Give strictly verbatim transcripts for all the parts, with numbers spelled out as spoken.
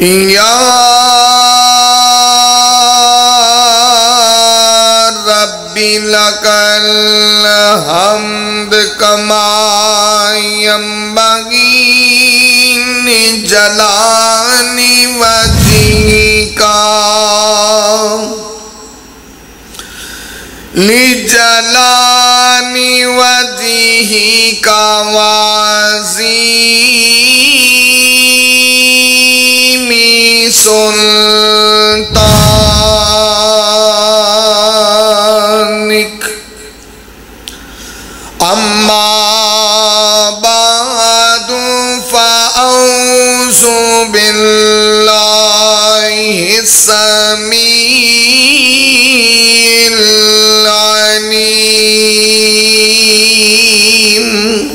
یا ربی لک الحمد کما ینبغی لجلال وجہک لجلال وجہک وعظیم سلطانک اما بعد فاعوذ باللہ السمیع العلیم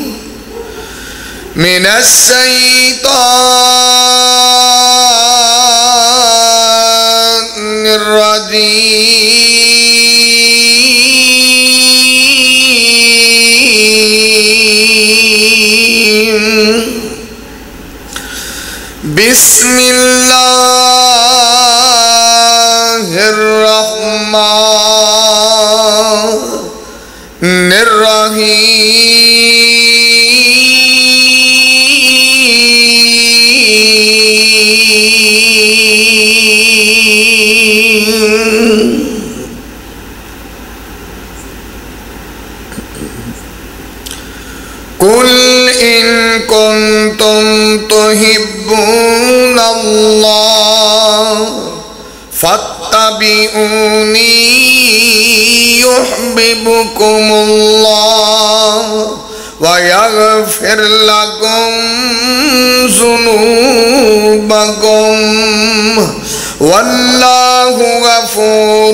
من الشیطان الرجیم بسم اللہ الرحمن الرحیم قل ان کنتم تحبون اللہ فاتبعونی یحببکم اللہ ویغفر لکم ذنوبکم واللہ غفور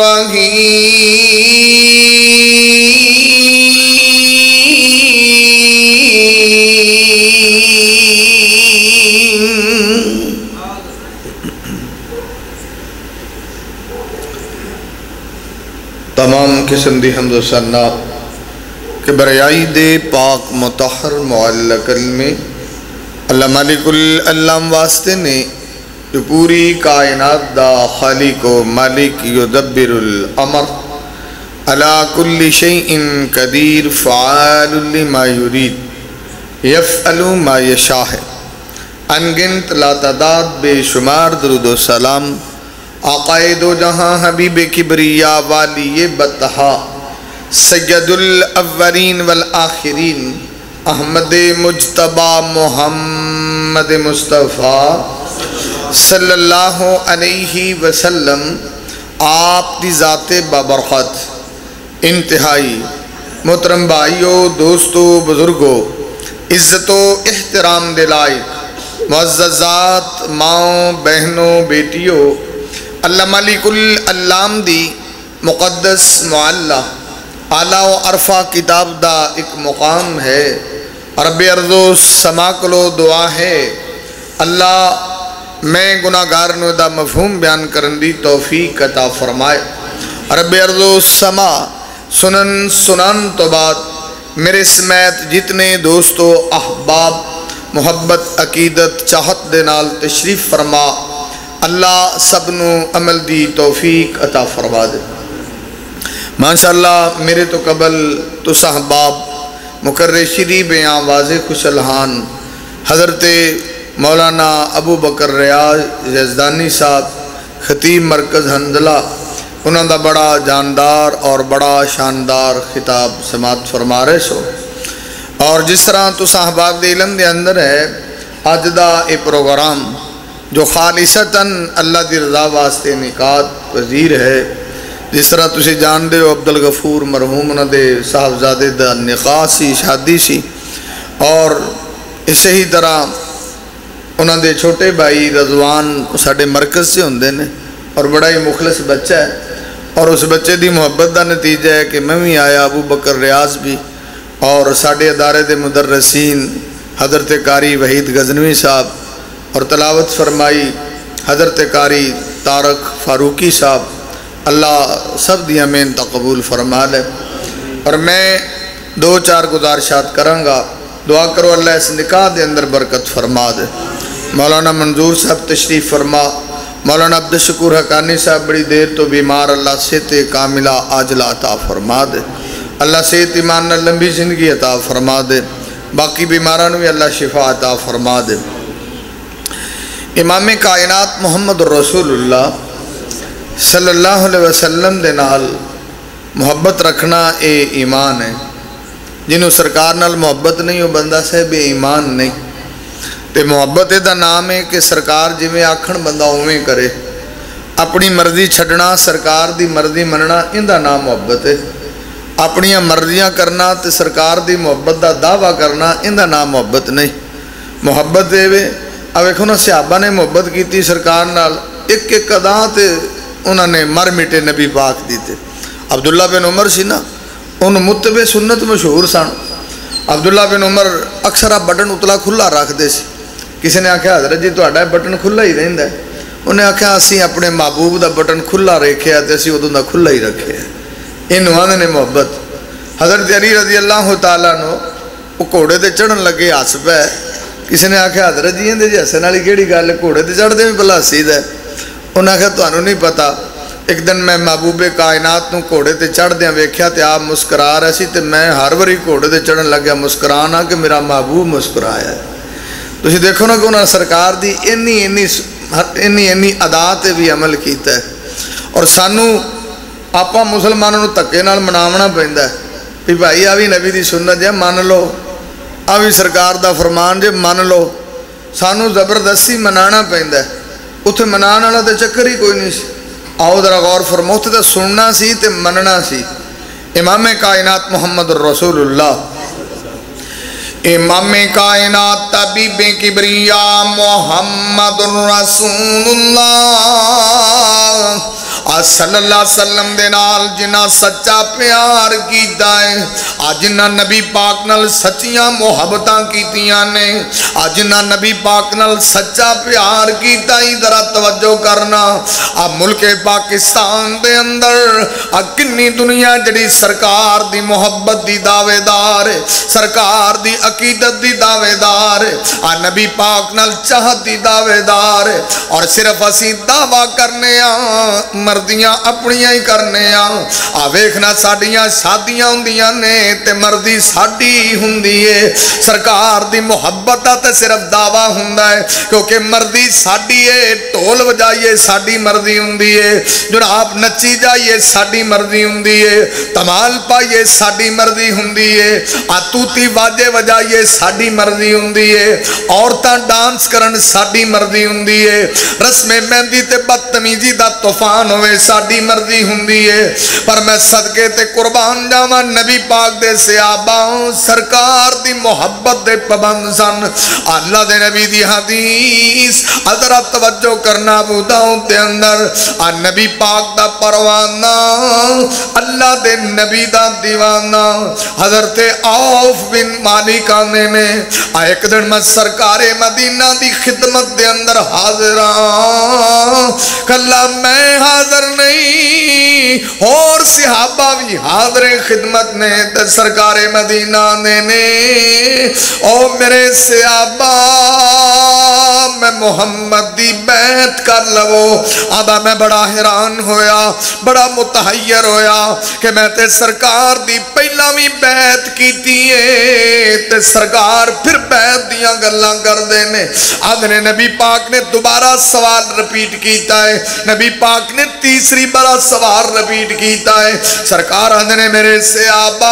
رحیم۔ تمام قسم دی حمد و ثنا کہ بریائی دے پاک مطہر معلّہ کلمے اللہ مالک العلام واسطے نے جو پوری کائنات دا خالق و مالک یدبر الامر علی کل شیء قدیر فعال لما یرید یفعل ما یشاء انگنت لا تعداد بے شمار درود و سلام آقائے دو جہاں حبیب کبریا والی بطحا سید الاولین والآخرین احمد مجتبی محمد مصطفیٰ صلی اللہ علیہ وسلم آپ دی ذات بابرکت انتہائی محترم بھائیو دوستو بزرگو عزت و احترام دلائق معززات ماؤں بہنوں بیٹیوں اللہ مالک العلام دی مقدس معلّہ اعلیٰ و عرفہ کتاب دا ایک مقام ہے رب ارض و سما کلو دعا ہے اللہ میں گناہگار نو دا مفہوم بیان کرن دی توفیق عطا فرمائے رب ارض و سما سنن سنن تو بعد میرے سمیت جتنے دوستو احباب محبت عقیدت چاہت دے نال تشریف فرما اللہ سبنو عمل دی توفیق عطا فرما دے ماشاءاللہ میرے تو قبل تو صحباب مقرر شری بیاں واضح خوشلحان حضرت مولانا ابو بکر ریاض یزدانی صاحب خطیب مرکز حنظلہ انہوں دا بڑا جاندار اور بڑا شاندار خطاب سماعت فرما رہے سو اور جس طرح تو صحباب دے علم دے اندر ہے آج دا اے پروگرام جو خالصتاً اللہ دی رضا واسطے نکات پذیر ہے جس طرح تسی جان دے ہو عبدالغفور مرحوم انہوں دے صاحبزادے دا نکاح سی شادی سی اور اسے ہی طرح انہوں دے چھوٹے بھائی رضوان ساڑھے مرکز سے ہوندے نے اور بڑا ہی مخلص بچہ ہے اور اس بچے دی محبت دا نتیجہ ہے کہ میں بھی آیا ابو بکر ریاض بھی اور ساڑھے ادارے دے مدرسین حضرت قاری وحید غزنوی صاحب اور تلاوت فرمائی حضرت قاری طارق فاروقی صاحب اللہ سب دی امین تقبول فرما لے اور میں دو چار گزارشات کروں گا دعا کرو اللہ اس نکاح دے اندر برکت فرما دے مولانا منظور صاحب تشریف فرما، مولانا عبدالشکور حقانی صاحب بڑی دیر تو بیمار، اللہ صحت کاملہ عاجلہ عطا فرما دے، اللہ صحت ایمان نہ لمبی زندگی عطا فرما دے، باقی بیماران بھی اللہ شفا عطا فرما دے۔ امام کائنات محمد رسول اللہ صلی اللہ علیہ وسلم دے نال محبت رکھنا اے ایمان ہے، جنہوں سرکار نال محبت نہیں وہ بندہ صاحب ایمان نہیں۔ تے محبت دا نام ہے کہ سرکار جی میں آکھن بندہ اویں کرے، اپنی مرضی چھڑنا سرکار دی مرضی مننا، ان دا نام محبت ہے۔ اپنی مرضیاں کرنا تے سرکار دی محبت دا دعویٰ کرنا، ان دا نام محبت نہیں۔ محبت دے وے اویکھو نا صحابہ نے محبت کیتی سرکار نال، ایک ایک ادا تے انہوں نے مر مٹے نبی پاک دیتے۔ عبداللہ بن عمر سی نا، ان متبع سنت مشہور سن۔ عبداللہ بن عمر اکثر آپ بٹن اتلا کھلا رکھ دے سی، کسی نے آکھا حضرت جی تو اڈا بٹن کھلا ہی رہندہ ہے، انہیں آکھا اسی اپنے محبوب دا بٹن کھلا رکھے آتے اسی ادھوں دا کھلا ہی رکھے ہیں۔ انہوں نے محبت حضرت علی رضی اللہ تعالیٰ نو وہ گھوڑے تے چڑھن لگے ہس پہ، کسی نے آکھا حضرت جی اندے جی ہسن والی کیڑی گل ہے، گھوڑے تے چڑھ دے بھی بھلا ہسی دا ہے۔ انہیں آکھا تانوں نہیں پتا، ایک دن میں محبوب کائنات نو گھوڑے تے چڑھ دیاں ویکھیا تے آپ مسکرا رہے سی، تے میں ہر واری گھوڑے تے چڑھن لگیا مسکرانا کہ میرا محبوب مسکرایا ہے۔ تو اسی دیکھو نا کہ انہوں نے سرکار دی انی انی انی انی ادا تے بھی عمل کیتا ہے، اور سانو آپا مسلمانوں نو تکے نال مناونا پیندا ہے بھی بھائی آ بھی نبی دی سنت جے مان لو، آ بھی سرکار دا فرمان جے مان لو، سانو زبردستی منانا پیندا ہے۔ اتھے منان والا تے چکر ہی کوئی نہیں سی۔ آؤ ذرا غور فرماؤ، تے سننا سی تے مننا سی۔ امام کائنات محمد رسول اللہ، امام کائنات طبیب کبریا محمد رسول اللہ صلی اللہ علیہ وسلم دے نال جنہ سچا پیار کیتا ہے، آج جنہ نبی پاک نال سچیاں محبتاں کیتیاں نے، آج جنہ نبی پاک نال سچا پیار کیتا ہی ذرا توجہ کرنا۔ آ ملک پاکستان دے اندر آ کنی دنیا جڑی سرکار دی محبت دی دعوے دار، سرکار دی عقیدت دی دعوے دار، آ نبی پاک نال چاہت دی دعوے دار، اور صرف اسی دعویٰ کرنے آں مردیاں اپنیاں ہی کرنے آں۔ آ ویکھنا ساڈیاں شادیاں ہوندیاں نے تے مردی ساڈی ہوندی ہے، سرکار دی محبت دا تے صرف دعویٰ ہوندا ہے، کیونکہ مردی ساڈی ہے، ٹول وجائیے ساڈی مرضی ہوندی ہے، جناب نچی جائیے ساڈی مرضی ہوندی ہے، تمال پائیے ساڈی مرضی ہوندی ہے، آ توتی واجے وجائیے ساڈی مرضی ہوندی ہے، عورتاں ڈانس کرن ساڈی مرضی ہوندی ہے، رسم مہندی تے بدتمیزی دا طوفان ہوئے ساڈی مرضی ہوندی ہے۔ پر میں صدقے تے قربان جاواں نبی پاک دے صحابہ سرکار دی محبت دے پابند سن۔ اللہ دے نبی دی حدیث حضرت توجہ کرنا ابو داؤد دے اندر، آ نبی پاک دا پروانہ اللہ دے نبی دا دیوانہ حضرت عوف بن مالک آنے نے، آ ایک دن میں سرکار مدینہ دی خدمت دے اندر حاضر آں، کلا میں حاضر نہیں اور صحابہ بھی حاضر خدمت نے، تے سرکار مدینہ نے نے او میرے صحابہ میں محمد دی بیعت کر لو۔ آبا میں بڑا حیران ہویا، بڑا متحیر ہویا کہ میں تے سرکار دی پہلا بھی بیعت کیتی ہے، تے سرکار پھر بیعت دیاں گلاں کر دینے۔ آدھنے نبی پاک نے دوبارہ سوال رپیٹ کیتا ہے، نبی پاک نے تیسری بڑا سوال رپیٹ کیتا ہے، سرکار آدھنے میرے صحابہ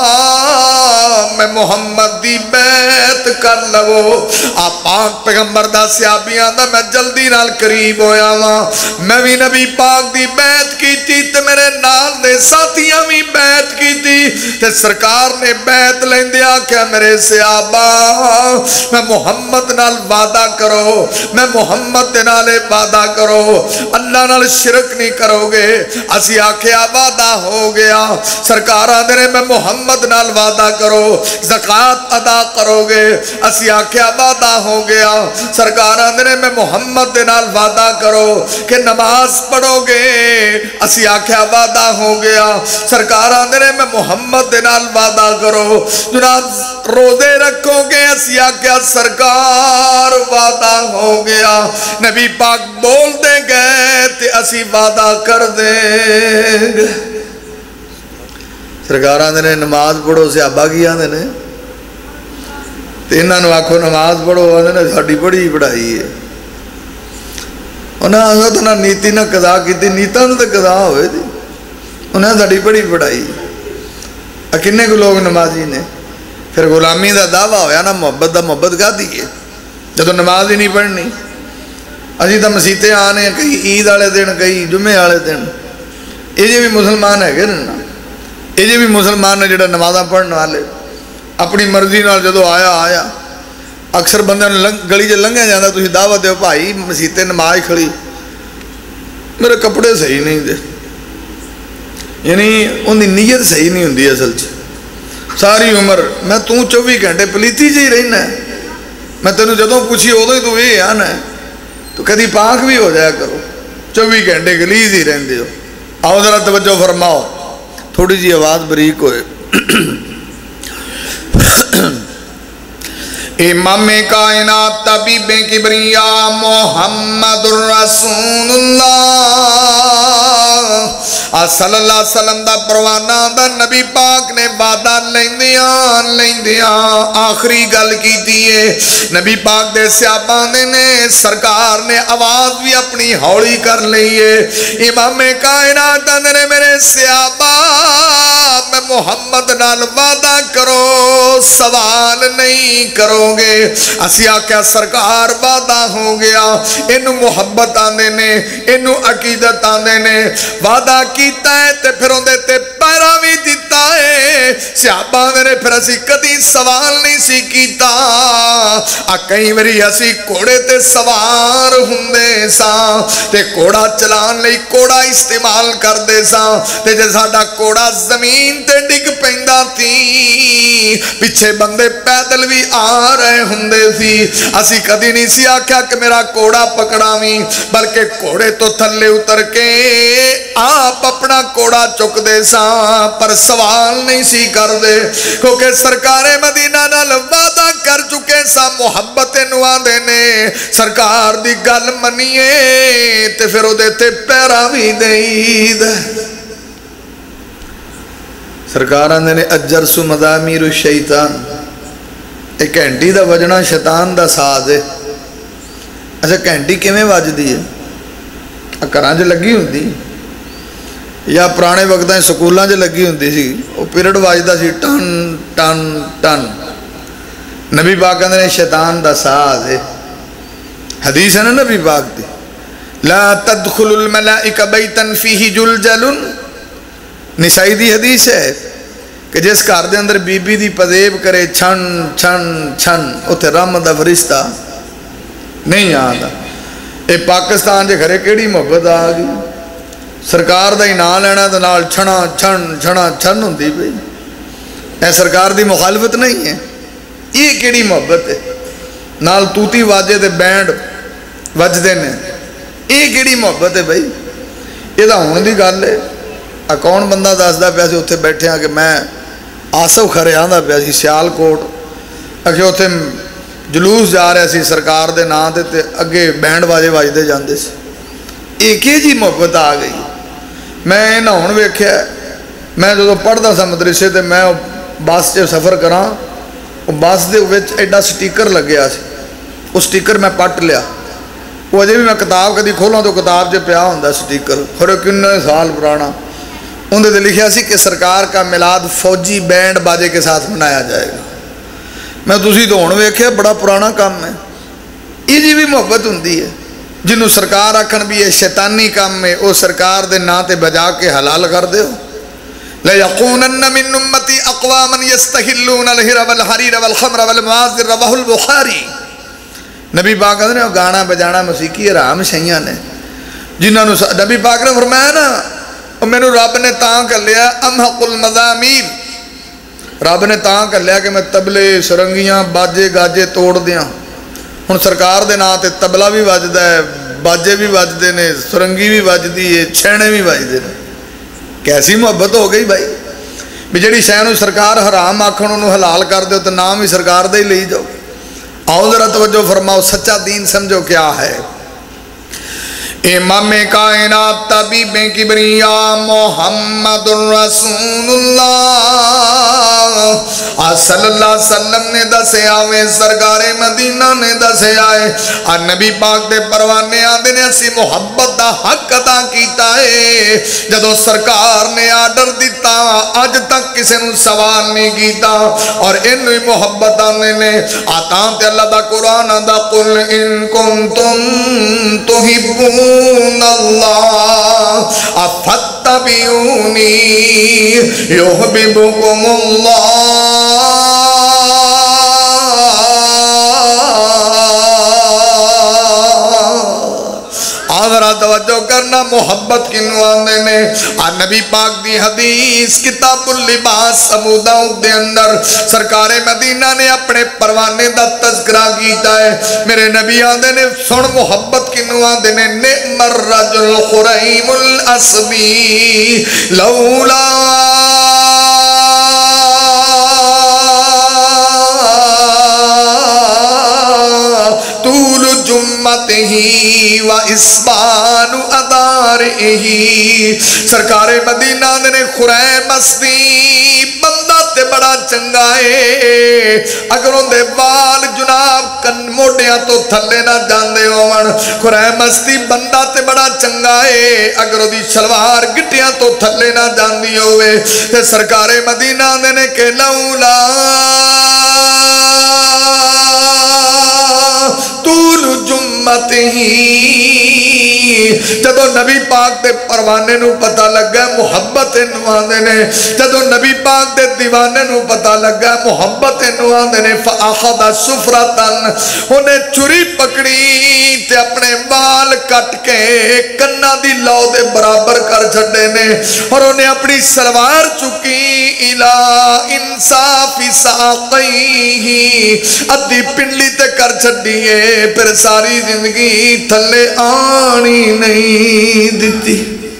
میں محمد دی بیعت کر لو۔ آپ پاک پیغمبر دا صحابیاں دا میں جلدی نال قریب ہویا ماں، میں بھی نبی پاک دی بیعت کی تھی تے میرے نال دے ساتھیاں بھی بیعت کی تھی، تے سرکار نے بیعت لیندیا کہ میرے صحابہ میں محمد نال وعدہ کرو، میں محمد دے نالے وعدہ کرو، اللہ نال شرک نہیں کرو گے۔ اسی آکھیا وعدہ ہو گیا۔ سرکار آدھنے میں محمد نال وعدہ کرو، زکاة ادا کرو گے۔ اسی آکھیا وعدہ ہو گیا۔ سرکار آدھنے میں محمد دے نال وعدہ کرو کہ نماز پڑھو گے۔ اسی آکھیا وعدہ ہو گیا. سرکار آندے نے میں محمد دے نال وعدہ کرو جناب روزے رکھو گے. اسی آکھیا سرکار وعدہ ہو گیا. نبی پاک بول دے گئے تے اسی وعدہ کر دیں گے. سرکار آندے نے نماز پڑھو. صحابہ کی آندے نے تے انہاں نوں آکھو نماز پڑھو. آندے نے ساڈی بڑی پڑھائی ہے. انہاں حضرت نہ نیتی نہ قضا کیتی. نیتاں تے قضا ہوئے تھی. انہاں ساڈی بڑی پڑھائی. کنے کو لوگ نمازی نے. پھر غلامی دا دعویٰ ہویا نا محبت دا. محبت کا دیئے جدو نماز ہی نہیں پڑھنی. اسی تو مسیطے آنے ہیں کئی عید والے دن کئی جمعے والے دن. یہ جی بھی مسلمان ہے کہ نا یہ جی بھی مسلمان نے جڑا نمازاں پڑھنے والے اپنی مرضی نال جدو آیا آیا. اکثر بندے گلی چ لنگھیا جاتا تھی دعوت دیو بھائی مسیطے نماز کھڑی میرے کپڑے صحیح نہیں دے. یعنی ان کی نیت صحیح نہیں ہوندی اصل چ. ساری عمر میں توں چوبی گھنٹے پلیتی جی رہنا ہے. میں تینوں جدوں پوچھی ادو ہی تو یہ آنا ہے تو کدی پاک بھی ہو جایا کرو. چوبی گھنٹے گلیز ہی رہندے ہو. آؤ ذرا توجہ فرماؤ تھوڑی جی آواز بریک ہوئے. امام کائنات طبیب کبریا محمد الرسول اللہ صلی اللہ علیہ وسلم دا پروانہ دا نبی پاک نے وعدہ لیندیاں لیندیاں آخری گل کی دیئے. نبی پاک دے صحابہ نے سرکار نے آواز بھی اپنی ہولی کر لئیے. امام کائنات نے میرے صحابہ میں محمد نال وعدہ کرو سوال نہیں کرو گے. اسی آکھیا سرکار وعدہ ہو گیا. انہوں محبت آندے نے انہوں عقیدت آندے نے. وعدہ کیتا ہے تے پھر ہوندے تے پیرا بھی دیتا ہے. صحابہ نے پھر اسی کدی سوال نہیں سی کیتا. آ کئی وری اسی کوڑے تے سوار ہوندے سا تے کوڑا چلان لئی کوڑا استعمال کر دے سا تے جے ساڈا کوڑا زمین تے ڈگ پیندا تی پیچھے بندے پیدل بھی آ رہے ہوندے سی. اسی کدی نہیں سی آکھیا کہ میرا کوڑا پکڑاویں بلکہ کوڑے تو تھلے اتر کے آپ اپنا کوڑا چک دے سا پر سوال نہیں سی کر دے کیونکہ سرکار مدینہ نال وعدہ کر چکے سا. محبت نوا دینے سرکار دی گل منیے تے پھر او دیتے پیرا بھی دید. سرکار آندے نے اجرس مضامیر الشیطان. ایک گھنٹی دا وجنا شیطان دا ساز ہے. اچھا گھنٹی کیویں وجدی ہے؟ گھراں چ لگی ہوندی یا پرانے وقتاں سکولاں چ لگی ہوندی سی. وہ پیریڈ وجدا سی ٹن ٹن ٹن. نبی پاک کہندے نے شیطان دا ساز ہے. حدیث ہے نا نبی پاک دی لا تدخل الملائکہ بیتا فیہ جلجل. نسائی دی حدیث ہے کہ جس گھر دے اندر بی بی دی پذیب کرے چھن چھن چھن اتھے رحمت دا فرشتہ نہیں آتا. اے پاکستان دے گھرے کیڑی محبت آ گئی. سرکار دا ہی نام لینا تے نال چھنا چھن چھنا چھن ہوندی پئی. اے سرکار دی مخالفت نہیں ہے. یہ کیڑی محبت ہے؟ نال توتی واجے تے بینڈ وجدے نے. یہ کیڑی محبت ہے بھائی؟ یہ تو ہون دی گل ہے. کون بندہ دسدا پیا سی اتنے بیٹھے ہاں کہ میں آصف کھرے آندا پیا سی سیال کوٹ اکھے اتنے جلوس جا رہا سی سرکار دے نام تے تے اگے بینڈ واجے واجدے جاندے سی. ایک ہی جی محبت آ گئی. میں نہ ہن ویکھیا میں جدوں پڑھدا سا مدرسے تے میں بس چ سفر کراں وہ بس دے وچ ایڈا سٹیکر لگیا سی. وہ سٹیکر میں پٹ لیا. وہ اجے بھی میں کتاب کدی کھولاں تو کتاب چ پیا ہوندا سٹیکر خورے کنے سال پرانا. اندر تے لکھیا سی کہ سرکار کا میلاد فوجی بینڈ باجے کے ساتھ منایا جائے گا. میں تسی تو ہن ویکھیا بڑا پرانا کام ہے. یہ جی بھی محبت ہوندی ہے جنہوں سرکار آکھن بھی یہ شیطانی کام ہے وہ سرکار دے نا تے بجا کے حلال کر دیو. لَيَقُونَنَّ مِنْ أُمَّتِي أَقْوَامًا يَسْتَحِلُّونَ الْحِرَ وَالْحَرِيرَ وَالْخَمْرَ وَالْمَعَازِرَ رواه البخاری. نبی پاک کہتے ہیں گانا بجانا موسیقی حرام شیاں نے جنہوں نے نبی پاک نے فرمایا نا میں رب نے تاں کر لیا امحق المزامیر. رب نے تاں کر لیا کہ میں تبلے سرنگیاں باجے گاجے توڑ دیاں. ہن سرکار دے نام تے تبلا بھی وجدا ہے बाजे भी बजते ने, सुरंगी भी बजती है, छैने भी बजते हैं। कैसी मुहब्बत हो गई भाई भी जिहड़ी शै नूं सरकार हराम आखण उहनूं हलाल कर दो तो नाम ही सरकार दा ही लई जाओ। आओ जरा तवज्जो फरमाओ, सच्चा दीन समझो क्या है। इमाम कायनात तबीबे किबरिया मोहम्मदुर रसूलुल्लाह सल्लल्लाहु अलैहि वसल्लम ने दसिया वे, सरकारे मदीना ने दसिया है। आ नबी पाक दे परवाने आंदे ने असी मुहब्बत दा हक अदा कीता है। जदों सरकार ने आर्डर दिता अज तक किसी नूं सवाल नहीं कीता और इनू ही मुहब्बत आने ने। आता ते अल्लाह दा कुरान आंदा, कुल इन कुंतुम तुहिब्बून अल्लाह अफत्तबिऊनी युहब्बुकुमुल्लाह। आदरा तवज्जो करना, मोहब्बत किन्नू आंदे ने। आ नबी पाक दी हदीस किताबुल लिबास अबू दाऊद दे अंदर सरकारे मदीना ने अपने परवाने दा तज़किरा कीता है। मेरे नबी आंदे ने, सुन मोहब्बत किन्नू आंदे ने, निअमर रजुल खुरैमुल अस्बी लौला तूलु जुम्मतिही व इस्बानु अदारिही। सरकारे मदीना ने खुरैम अस्बी बंदा ते बड़ा चंगा है, अगर उनके बाल जुनाब कन मोडियां तो थले ना जाते होवन। खुरैम अस्बी बंदा ते बड़ा चंगा है, अगर उदी सलवार गिट्टियां तो थले ना जाती होवे। ते सरकारे मदीना ने के लौला तूलु जुम्मतिही। जदों नबी पाक दे परवाने नूं पता लगा मुहब्बत इनू आंदे ने, जदों नबी पाक दे दीवाने नूं पता लगा मुहब्बत इनू आंदे ने, फअखज़ सुफ्रतन, उन्हें छुरी पकड़ी ते अपने बाल कट के कन्ना दी लौ दे बराबर कर छड्डे ने और उन्हें अपनी सलवार चुकी इला इंसाफि साक़ैही, अद्धी पिंडली ते कर छड्डी है, फिर सारी जिंदगी थले आनी नहीं दिती।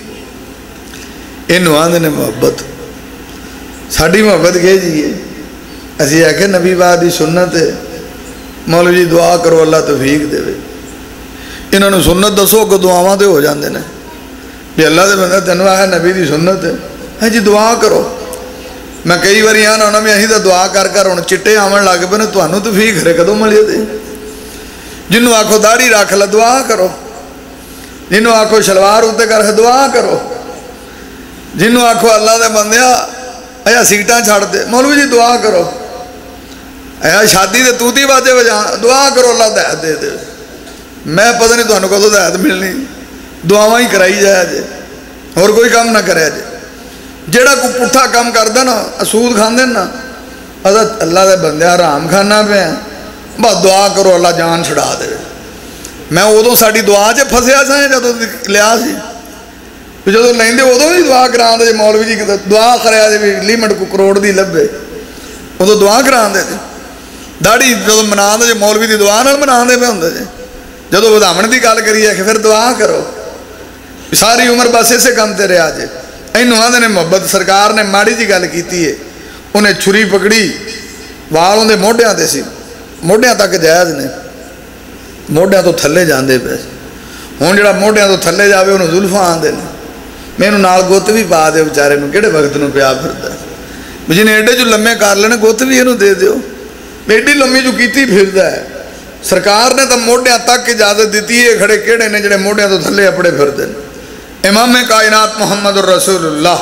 इनू आंदे ने मुहब्बत। साडी मुहब्बत कह जी है, असी आखे नबी पाक दी सुन्नत है, मौलवी जी दुआ करो अल्लाह तौफीक देवे। इन्होंने सुन्नत दसो को दुआवां ते हो जाते हैं भी अल्लाह दे बंदा तेनों आया नबी दी सुन्नत है, है जी दुआ करो। मैं कई बार आना होना भी असीं तो दुआ कर कर हुण चिट्टे आवन लग पे, तुहानूं तौफीक खरे कदों मिली ते। जिन्हों आखो दाढ़ी रख ला दुआ करो, जिन्हों आखो शलवार उत्ते कर दुआ करो, जिन्हों आखो अल्लाह दे बंदिया अया सीटां छड़ दे मौलवी जी दुआ करो, अया शादी दे तूती बाजे बजा दुआ करो अल्लाह दैत दे दे। मैं पता नहीं तुहानूं कदों दैत मिलनी, दुआवां ही कराई जाए जे, होर कोई काम ना करे जे। जेड़ा कोई पुट्ठा काम करदा ना, असूद खांदे ना, अल्लाह दे बंदिया हराम खाना पे बस दुआ करो अल्लाह जान छुड़ा दे। मैं उदों साड़ी दुआ च फसिया सा जदों लिया सी, जदों लेंदे उदों भी दुआ करांदे जे मौलवी जी दुआ कराया जे भी लिमिट को करोड़ दी लभे, उदों दुआ करांदे जे। दाढ़ी जदों मनांदे जे मौलवी दी दुआ नाल मनांदे पे हुंदे जे। जदों वधावण दी गल करिए कि फिर दुआ करो, सारी उम्र बस इसे काम ते रहा जे। इनू आंदे ने मुहब्बत। सरकार ने माड़ी जी गल कीती है, उन्हें छुरी पकड़ी, वाल उहदे मोढियां ते सी, मोढियां तक जायज़ ने, मोढियां तो थले जाते पे। हुण जिहड़ा मोढियां तो थले जावे उहनूं जुल्फां आंदे ने। मैनूं नाल गुत्त भी पा दिओ बेचारे नूं, किहड़े वक्त नूं पिया फिरदा भी जिन्हें एडे चो लम्मे कर लेने, गुत्त भी इहनूं दे दिओ, एडी लम्मी जो कीती फिरदा है। सरकार ने तो मोढियां तक इजाजत दी है, खड़े किहड़े ने जिहड़े मोढियां तो थले अपने फिरदे ने। इमाम कायनात मुहम्मद रसूलुल्लाह।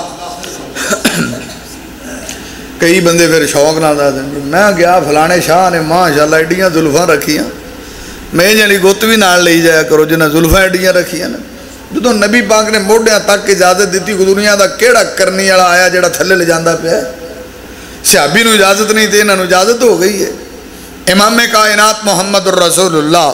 कई बंदे फिर शौक नाल दस देंगे मैं गया फलाने शाह ने माशाअल्लाह एडियां जुल्फां रखियां, मैं जाली गुत्त भी नाल लई जाया करो जिन्हें जुल्फां एडियां रखियां ने। जो नबी पाक ने मोढियां तक इजाजत दी, दुनिया का किहड़ा करनी वाला आया जिहड़ा थले ले जांदा पिया। सहाबी नूं इजाजत नहीं तो इन्हां नूं इजाजत हो गई है। इमाम कायनात मुहम्मद रसूलुल्लाह।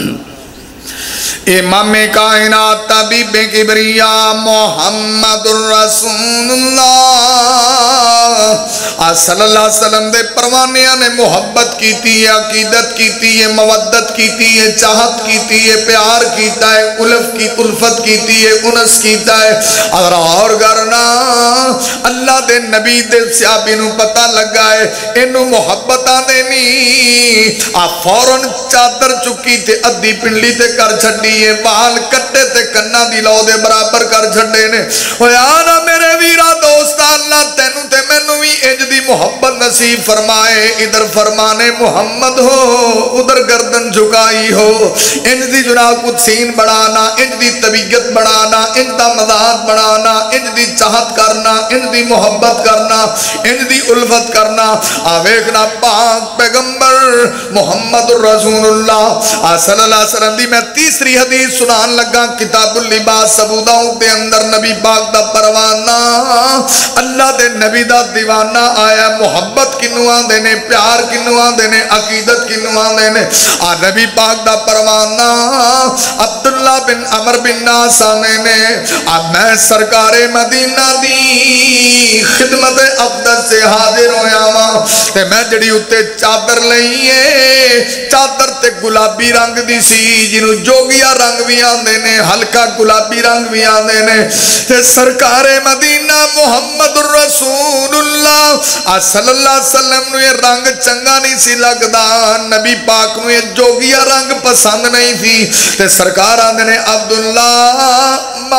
इमाम कायनात तबीबे किबरिया मुहम्मद रसूलुल्लाह آج صلی اللہ علیہ وسلم دے پروانیاں نے محبت کیتی ہے، عقیدت کیتی ہے، مودت کیتی ہے، چاہت کیتی ہے، پیار کیتا ہے، الف کی الفت کیتی ہے، انس کیتا ہے۔ اگر اور کرنا اللہ دے نبی دے صحابی نو پتہ لگا ہے انہوں محبتاں دینی، آپ فوراً چادر چکی تے ادھی پنڈلی تے کر چھڑی ہے، بال کٹے تے کنہ دی لو دے برابر کر چھڑے نے۔ ویانا میرے ویرہ دوستا اللہ تینوں تے میں نوی اج دی محبت نصیب فرمائے، ادھر فرمانے محمد ہو ادھر گردن جھکائی ہو، انج دی جناب قدسین بڑھانا، انج دی طبیعت بڑھانا، انج دا مذاق بڑھانا، انج دی چاہت کرنا، انج دی محبت کرنا، انج دی الفت کرنا۔ آویکنا پاک پیغمبر محمد رسول اللہ صلی اللہ علیہ وسلم دی میں تیسری حدیث سنان لگا، کتاب اللباس ابو داؤد دے اندر نبی پاک دا پروانہ اللہ دے نبی دا دیوانہ آیا، محبت کنوان دینے، پیار کنوان دینے، عقیدت کنوان دینے۔ آ نبی پاک دا پروانہ عبداللہ بن عمر بن ناس آنے نے، اب میں سرکار مدینہ دی خدمت اقدس سے حاضر ہویا ماں تے میں جڑی اتے چادر لئیے، چادر تے گلابی رنگ دی سی جنہوں جوگیا رنگ بھی آندے نے، ہلکا گلابی رنگ بھی آندے نے، تے سرکار مدینہ محمد رسول اللہ صلی اللہ علیہ وسلم نو یہ رنگ چنگا نہیں سی لگدا، نبی پاک نو یہ جوگیا رنگ پسند نہیں تھی، تے سرکار آندے نے عبداللہ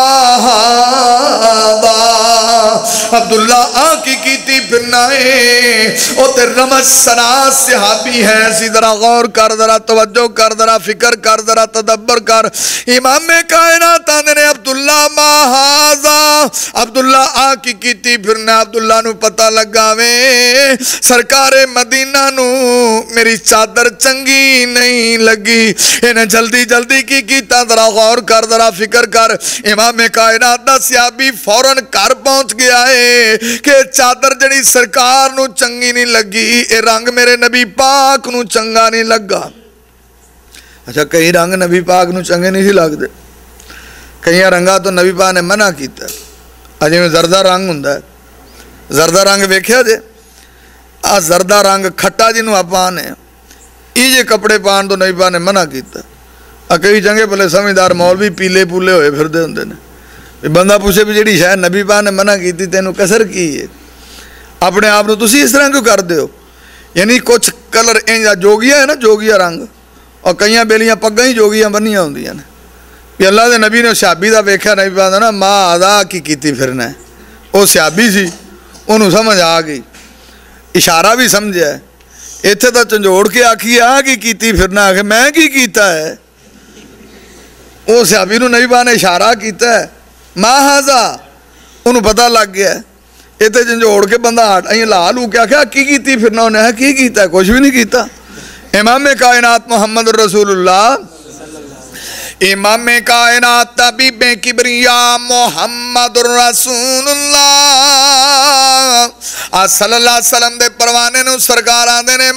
مہادا، عبداللہ آنکی کیتی پھرنائے، او تے رمض سناس صحابی ہے، اسی ذرا غور کر، ذرا توجہ کر، ذرا فکر کر، ذرا تدبر کر۔ امام کائنات آندے نے عبداللہ مہادا، عبداللہ آنکی کیتی پھرنا، عبداللہ نو پتہ لگاویں سرکار مدینہ نو میری چادر چنگی نہیں لگی، انہیں جلدی جلدی کی کیتا، ذرا غور کر، ذرا فکر کر۔ امام کائنات دا صحابی فوراً کر پہنچ گیا ہے کہ چادر جڑی سرکار نو چنگی نہیں لگی، اے رنگ میرے نبی پاک نو چنگا نہیں لگا۔ اچھا کئی رنگ نبی پاک نو چنگے نہیں سی لگ دے، کئی رنگا تو نبی پاک نے منع کیتا ہے۔ اجے میں زردہ رنگ ہوندہ ہے، زردہ رنگ ویکھیا جے، آ زردہ رنگ کھٹا جنہوں اپانے ایجے کپڑے پان تو نبی پاک نے منع کیتا ہے۔ کئی چنگے پلے سمجھدار مولوی پیلے پولے ہوئے پھر دے ہوندے نے، بندہ پوچھے بھی جڑی شاید نبی پاک نے منع کیتی تینوں کسر کی ہے، اپنے آپ نو تسی اس طرح کیوں کر دے ہو؟ یعنی کچھ کلر انجا جوگیا ہے نا، جوگیا رنگ، اور کئیاں بیلیاں پگاں ہی جوگیاں بنیاں ہوندیاں نے۔ کہ اللہ دے نبی نے صحابی دا ویکھیا، نبی پاک نا ماں آدھا کی کیتی پھرنا ہے، وہ صحابی سی، انہوں سمجھ آ گئی، اشارہ بھی سمجھا ہے، ایتھے تا چنجوڑ کے آکھی آ کی کیتی پھرنا ہے، میں کی کیتا ہے؟ وہ صحابی نو نبی پاک نے اشارہ کیتا ہے، ماں ہازا، انہوں پتہ لگ گیا ہے، ایتھے چنجوڑ کے بندہ ہٹ آئیں لا لو کیا کیا کی کیتی پھرنا انہیں ہے، کی کیتا ہے؟ کچھ بھی نہیں کیتا۔ امام کائنات محمد رسول اللہ، امام کائنات طبیب کبریا محمد رسول اللہ صلی اللہ علیہ وسلم دے پروانے نو سرکار آندے نے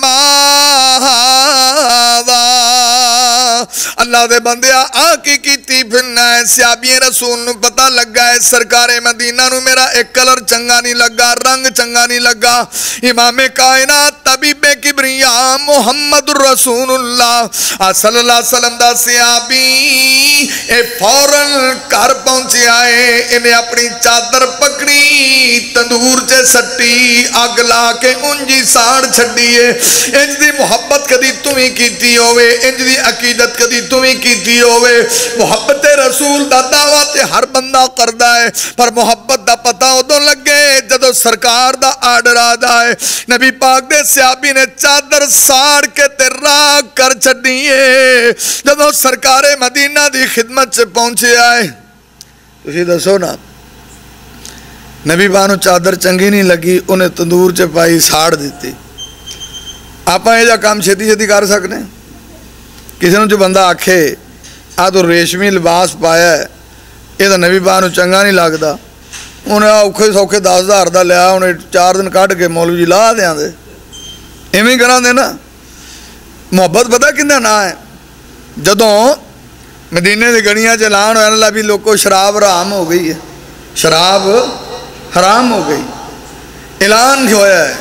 ماذا اللہ دے بندیا آنکی کیتی پھرنا ہے، صحابی رسول نو پتہ لگا ہے سرکار مدینہ نو میرا ایک کلر چنگا نہیں لگا، رنگ چنگا نہیں لگا۔ امام کائنات طبیب کبریا محمد رسول اللہ صلی اللہ علیہ وسلم دا صحابی اے فوراً کر پہنچے آئے، انہیں اپنی چادر پکڑی، تندور چے سٹی، آگ لا کے انجی ساڑ چھڑیے، انج دی محبت کدی تمہیں کیتی ہوئے، انج دی عقیدت کدی تمہیں کیتی ہوئے۔ محبت رسول دا دعوت ہر بندہ کردہ ہے، پر محبت دا پتہ ادھو لگے جدو سرکار دا آڈر آدھا ہے۔ نبی پاک دے صحابی نے چادر ساڑ کے تے راک کر چھڑیے، جدو سرکار مدینہ دی خدمت سے پہنچے آئے، تو یہ دسو نا نبی بانو چادر چنگی نہیں لگی، انہیں تندور چے پائی ساڑ دیتی۔ آپ یہ جا کام چھتی چھتی کر سکنے؟ کسی نے جو بندہ آکھے آ تو ریشمی لباس پایا ہے، یہ تو نبی بانو چنگا نہیں لگتا، انہیں اوکھے سوکھے دس ہزار دا لیا، انہیں چار دن کٹ کے مولوی جی لا دیاں دے، ایویں کراں دے نا۔ محبت پتہ کندہ نہ ہے، جدوں مدینے دے گڑیاں چلان ہویا اللہ بھی لوگوں شراب حرام ہو گئی ہے، شراب حرام ہو گئی، اعلان ہویا ہے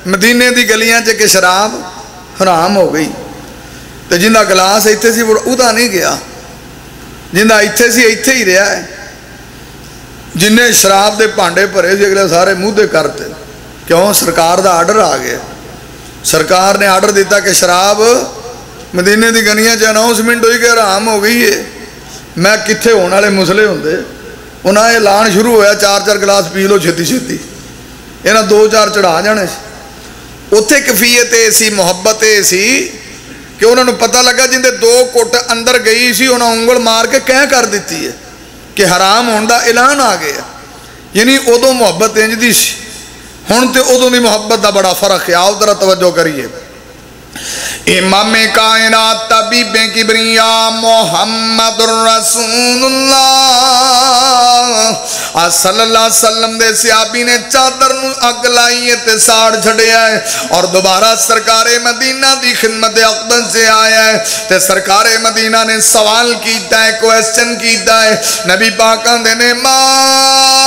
مدینے دی گلیاں چ کہ شراب حرام ہو گئی تو جنہ گلاس ایتھے سی وہ ادا نہیں گیا، جنہ ایتھے سی ایتھے ہی رہا ہے، جن نے شراب دے پانڈے بھرے سی اگلے سارے منہ دے کرتے، کیوں؟ سرکار دا آرڈر آ گیا، سرکار نے آرڈر دیتا کہ شراب مدینے دی گلیاں چ اناؤنسمنٹ ہوئی کہ حرام ہو گئی ہے۔ میں کتنے ہونے والے مسلے ہوندے، انہاں اعلان شروع ہویا چار چار گلاس پی لو چھتی چھتی، یہاں دو چار چڑھا جانے سی۔ اتنے کفیت یہ سی، محبت یہ سی کہ انہوں نے پتہ لگا جن دے دو کٹ اندر گئی سی انہوں نے انگل مار کے کہہ کر دیتی ہے کہ حرام ہونے دا اعلان آ گیا، یعنی ادو محبت انج دی سی، ہن تے ادو دی محبت دا بڑا فرق ہے۔ آؤ ذرا توجہ کریے، امام کائنات طبیب کبریا محمد رسول اللہ صلی اللہ علیہ وسلم دے صحابی نے چادر نو اگ لائی تے ساڑ چھڑیا ہے اور دوبارہ سرکار مدینہ دی خدمت اقدس سے آیا ہے تے سرکار مدینہ نے سوال کیتا ہے، کویسچن کیتا ہے، نبی پاکاں دے نے ماں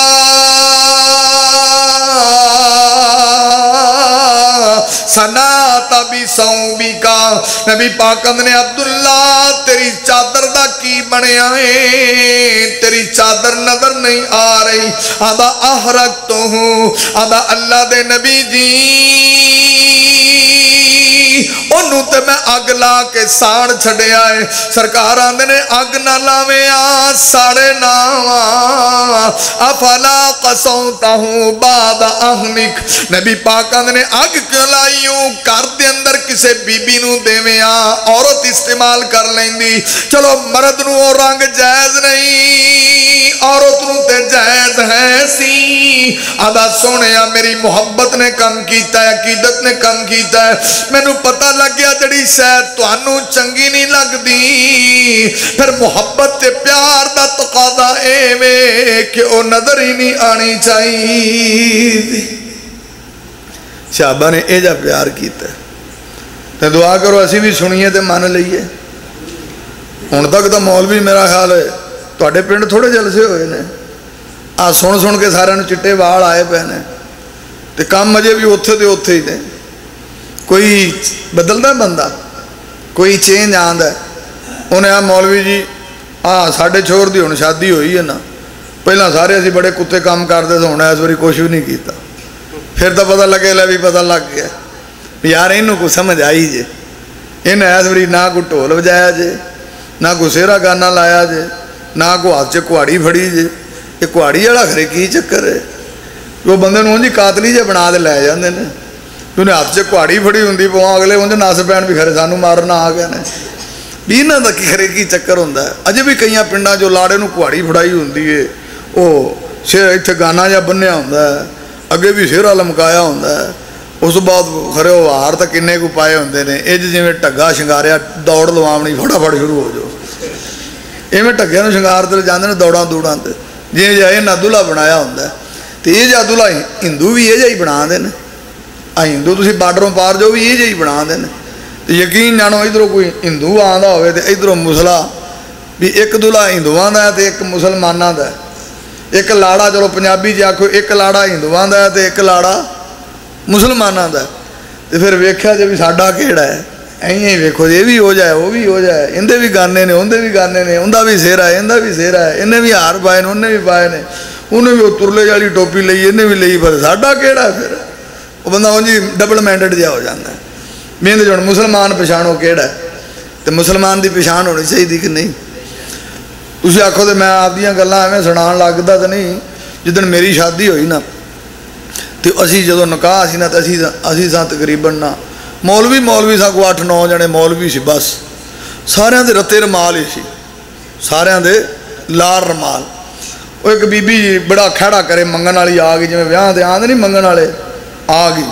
سناتا بھی سوبی کا، نبی پاکند نے عبداللہ تیری چادر دا کی بنے آئے، تیری چادر نظر نہیں آ رہی، آدھا احرق تو ہوں، آدھا اللہ دے نبی جی انہوں تے میں اگ لا کے ساڑ چھڑے آئے، سرکار آندے نے اگ نہ لاوے آ ساڑے ناواں افلا قصوتا ہوں بعد اہلک، نبی پاک آندے نے اگ کیوں لائیوں کار دے اندر کسے بی بی نو دیویں آ، عورت استعمال کر لیندی، چلو مرد نو اور رنگ جائز نہیں، عورت نو تے جائز ہے سی، آدھا سونیا میری محبت نے کم کیتا ہے، عقیدت نے کم کیتا ہے، میں نو پتہ لگ گیا جڑی شاید توانو چنگی نہیں لگ دی، پھر محبت تے پیار دا تقاضا اے وے کہ او نظر ہی نہیں آنی چاہیے۔ صحابہ نے اے جا پیار کیتا ہے، تے دعا کرو اسی بھی سنیے تے مان لئیے۔ ہن تک تو مولوی میرا خیال ہے تواڈے پنڈ تھوڑے جلسے ہوئے نے، آ سن سن کے سارے چٹے وال آئے پے نے، تے کام مجھے بھی اوتھے تے اوتھے ہی نے، کوئی بدلدا بندہ، کوئی چینج آندا ہے۔ انہیں آ مولوی جی آ ساڈے چھوڑ دی ہن شادی ہوئی ہے نا، پہلا سارے اسی بڑے کتے کام کرتے تھے، ہونا اس باری کچھ بھی نہیں کیتا، پھر تو پتہ لگے لے بھی پتہ لگ گیا یار انہوں کو سمجھ آئی جے، انہیں اس باری نہ کوئی ڈھول بجایا جے، نہ کوئی سیرا گانا لایا جے، نہ کوئی ہاتھ چ کہاڑی پھڑی جے، یہ کہاڑی والا خرے کی چکر ہے؟ وہ بندے نوں جی قاتلی جے بنا دے لے جاندے نے، انہیں ہاتھ چ کہاڑی پھڑی ہوندی پواں اگلے انج نس پین بھی خرے سانوں مارنا آ گئے نے، بھی انہاں دا کی خرے کی چکر ہوندا ہے۔ اجے بھی کئی پنڈاں جو لاڑے نوں کہاڑی پھڑائی ہوندی ہے، وہ شیر ایتھے گانا جا بنیا ہوندا ہے، اگے بھی سیرا لمکایا ہوندا ہے، اس بعد خرے وہ ہار تک کنے کو پائے ہوندے نے، اج جویں ٹگا شنگاریا دوڑ لواونی فٹافٹ شروع ہو جاؤ، ایویں ٹگے نوں شنگار تے جاندے نے دوڑاں دوڑاں تے، جی جائے نہ دلہا بنایا ہوندا ہے، تے یہ جا دلہا ہندو بھی یہ جا ہی بنا دے نے، آ ہندو تسی بارڈروں پار جو بھی یہ جا ہی بنا دے نے، تے یقین جانو ادھروں کوئی ہندو آندا ہوئے تے ادھروں مسلا بھی ایک دلہا ہندوواں دا ہے تے ایک مسلماناں دا ہے، ایک لاڑا چلو پنجابی جی آکھو ایک لاڑا ہندوواں دا ہے تے ایک لاڑا مسلماناں دا ہے، تے پھر ویکھیا جے بھی ساڈا کیڑا ہے، ایویں ہی ویکھو یہ بھی ہو جائے وہ بھی ہو جائے، اندے بھی گانے نے اندے بھی گانے نے، اندا بھی سیرا ہے اندا بھی سیرا ہے، انہیں بھی ہار پائے نے انہیں بھی پائے نے، انہیں بھی وہ ترلے والی ٹوپی لئی انہیں بھی لئی، پر ساڈا کیڑا ہے؟ پھر وہ بندہ انجی ڈبل مینڈڈ جہا ہو جاتا ہے، میں جو مسلمان پچھاڑو کیڑا ہے، تو مسلمان دی پچھان ہونی چاہیے کہ نہیں؟ تسی آکھو تو میں آپ دیاں گلاں ایویں سنان لگدا تو نہیں، جدن میری شادی ہوئی نا تو اسی جدو نکاح سی نا تو اسی اسی ساں تقریباً نا مولوی مولوی سا کو اٹھ نو جنے مولوی سی، بس سارے دے رتے رمال ہی سی، سارے دے لال رمال، وہ ایک بی بی جی بڑا کھڑا کرے منگن والی آ گئی، جی ویاہ دے آندے نہیں منگن والے آ گئی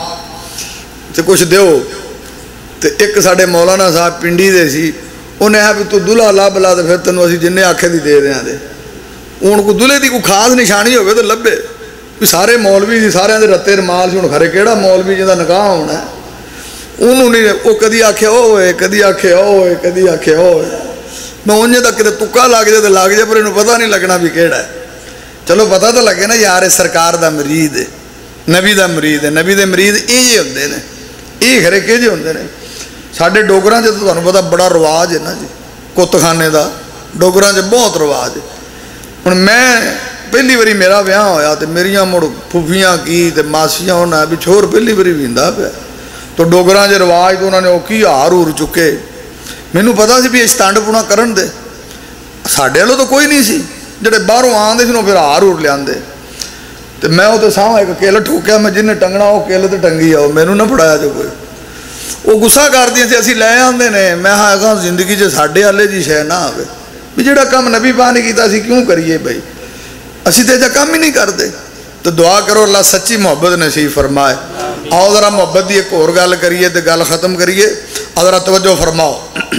تو کچھ دیو، تو ایک ساڈے مولانا صاحب پنڈی دے سی، انہیں ہے بھی تو دلہا لب لا تو پھر تینوں اسی جن آکھے دی دے دیاں دے، ہوں کو دلہے دی کوئی خاص نشانی ہوگی تو لبے بھی سارے مولوی سی، سارے دے رتے رمال سی، ہوں کھرے کیڑا مولوی جہاں نکاح ہونا ہے، انہوں نے وہ کدی آکھے او ہوئے کدی آکھے او ہوئے کدی آکھے او ہوئے، میں انجے تک کتے تکا لگ جائے تو لگ جائے پر انہوں پتہ نہیں لگنا بھی کیڑا ہے، چلو پتہ تو لگے نا یار سرکار دا مرید ہے، نبی دا مرید ہے نبی دے مرید یہ ہوندے نے یہ خرے کہ جے ہوندے نے ساڈے ڈوگراں چ تانوں پتہ بڑا رواج ہے نا جی کتخانے دا ڈوگراں چ بہت رواج ہے ہن میں پہلی باری میرا ویاہ ہویا تے میریاں مڑ پھوپھیاں کی تے ماسیاں ہونا بھی چھور پہلی باری ویندا پیا تو ڈوگراں چ رواج تو انہاں نے او کی ہار ہور چکے مینوں پتہ سی بھی اس تانڈ پونا کرن دے ساڈے والوں تو کوئی نہیں سی جڑے باہروں آندے سی پھر ہار ہور لیاندے تے میں وہ تو سامھ ایک کل ٹھوکیا میں جن نے ٹنگنا وہ کل تے ٹنگی آؤ مینوں نہ پڑھایا جو کوئی وہ گسا کردیاں سی اسی لے آندے نے میں ہاں کہاں زندگی چ ساڈے والے جی شے نہ آوے بھی جڑا کام نبی پاک نے کیتا سی کیوں کریے بھائی اسی تے جا کام ہی نہیں کرتے تو دعا کرو اللہ سچی محبت نصیب فرمائے آؤ ذرا محبت دی ایک اور گل کریے تے گل ختم کریے ذرا توجہ فرماؤ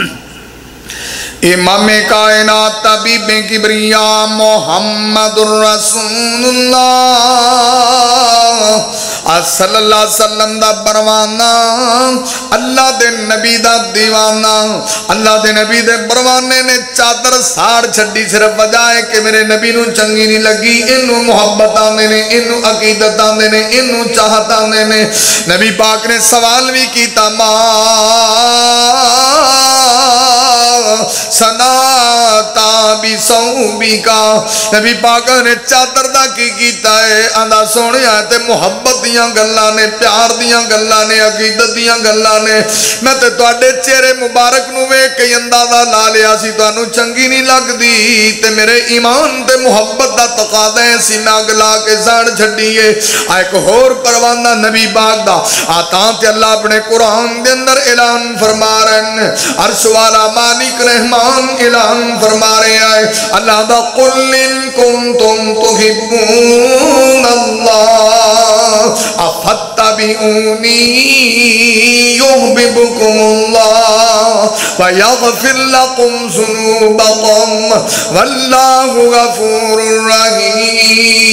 امام کائنات طبیب کبریا محمد الرسول اللہ صلی اللہ علیہ وسلم دا پروانہ اللہ دے نبی دا دیوانہ اللہ دے نبی دے پروانے نے چادر ساڑ چھڈی صرف وجہ ہے کہ میرے نبی نو چنگی نہیں لگی انو محبت آندے نے انو عقیدت آندے نے انو چاہت آندے نے نبی پاک نے سوال بھی کیتا ماں سناتا بھی صوبی کا نبی پاک نے چادر دا کی کیتا ہے آندھا سونے آئے محبت دیاں گلاں نے پیار دیاں گلاں نے عقیدت دیاں گلاں نے میں تے تواڈے چہرے مبارک نو ویکھ کے اندازہ لا لیا سی تانوں چنگی نہیں لگ دی تے میرے ایمان تے محبت دا تقاضا ہے سی میں اگ لا کے ساڑ چھڈیے ایک ہور پروانہ نبی پاک دا آتا تے اللہ اپنے قرآن دے اندر اعلان فرما رہے ہیں عرش والا مالک رحمان اعلان فرما رہے ہیں اللہ دا قل ان کنتم تحبون اللہ افتبعونی یحببکم اللہ ویغفر لکم ذنوبکم واللہ غفور رحیم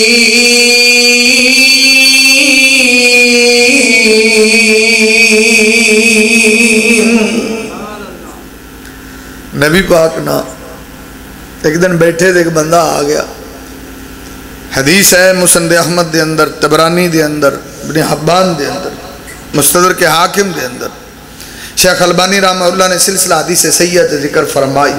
نبی پاک نا ایک دن بیٹھے دے ایک بندہ آ گیا حدیث ہے مسند احمد دے اندر تبرانی دے اندر ابن حبان دے اندر مستدرک حاکم دے اندر شیخ البانی رحمہ اللہ نے سلسلہ حدیث سیئہ ذکر فرمائی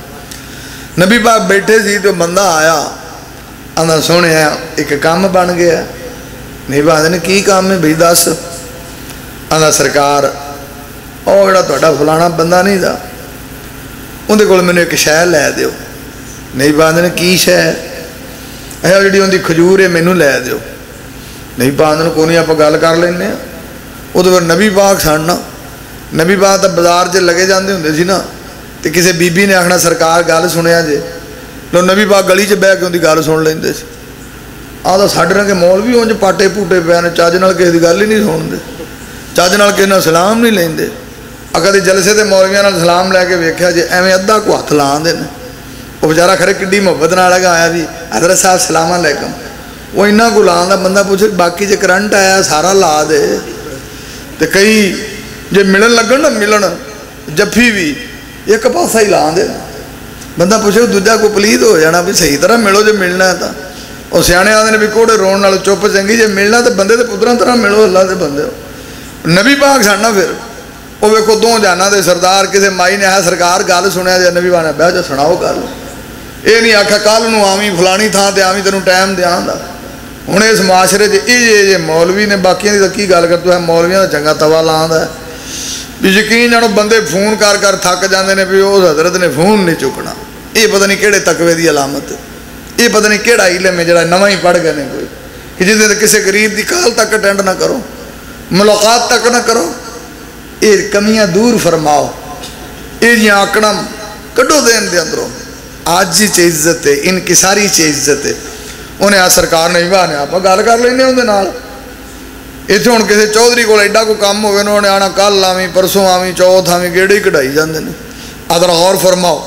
نبی پاک بیٹھے سی تو بندہ آیا آندھا سونے ہیں ایک کام بن گیا نبی پاک نے کی کام میں بھئی دس آندھا سرکار او جڑا تہاڈا فلانا بندہ نہیں دا اندھے کول میں نے ایک شے لے دیو نبی پاک نے کی شے اے جڑی اندھی کھجور ہے مینوں لے دیو نبی پاک نے کوئی نہیں آپ گل کر لینے وہ تو پھر نبی پاک سننا نبی پاک تو بازار چ لگے جاندے ہوندے سی نا تو کسی بی بی نے آخنا سرکار گل سنیا جے لو نبی پاک گلی چ بہ کے اندھی گل سن لیندے سی آ تو ساڈے رنگے مول بھی اونج پاٹے پوٹے پے نے چج نال کسی دی گل ہی نہیں سنتے چج نال کسی نال سلام نہیں لیندے آ کدی جلسے تے مولویاں نال سلام لے کے ویکھیا جے ایویں ادھا کو ہاتھ لاندے نے وہ بیچارہ کھڑے کڈی محبت نال آیا بھی حضرت صاحب سلام علیکم وہ انہاں کو لان دا بندہ پوچھے باقی جے کرنٹ آیا سارا لا دے تے کئی جے ملن لگن نا ملن جفی بھی ایک پاسا ہی لان دے بندہ پوچھے دوجا کو پلیت ہو جانا بھی صحیح طرح ملو جے ملنا ہے تا وہ سیانے آدھے نے بھی کوڑے رون نال چپ چنگی جے ملنا تے بندے تے پتراں طرح ملو اللہ دے بندے نبی پاک ساننا پھر وہ ویکھو دو جانا دے سردار کسے مائی نے ہے سرکار گل سنیا جے نبی پاک نے بہ جا سناؤ گل یہ نہیں آخا کل نو آویں فلانی تھان تے آویں تینوں ٹائم دیاں دا ہوں اس معاشرے چ یہ مولوی نے باقیاں دی کی گل کرتا ہے مولویاں دا چنگا توا لاندا ہے بھی یقین جانو بندے فون کر کر تھک جاندے نے بھی اس حضرت نے فون نہیں چکنا یہ پتہ نہیں کہڑے تقوی دی علامت یہ پتہ نہیں کہڑا علم ہے جڑا نواں ہی پڑھ گئے نے کوئی کہ جس دے کسی غریب دی کال تک اٹینڈ نہ کرو ملاقات تک نہ کرو یہ کمیاں دور فرماؤ یہ جی آکڑا کڈو دین دے اندروں آجی چ عزت ہے انکساری چ عزت ہے انہیں آ سرکار نے بھی آنے آپ گل کر لینے اندر نال اتنے ہوں کسی چودھری کو ایڈا کو کام ہوئے انہوں نے آنا کل آویں پرسوں آویں چوتھ آویں گیڑے کڑھائی جاندے نے ادھر غور فرماؤ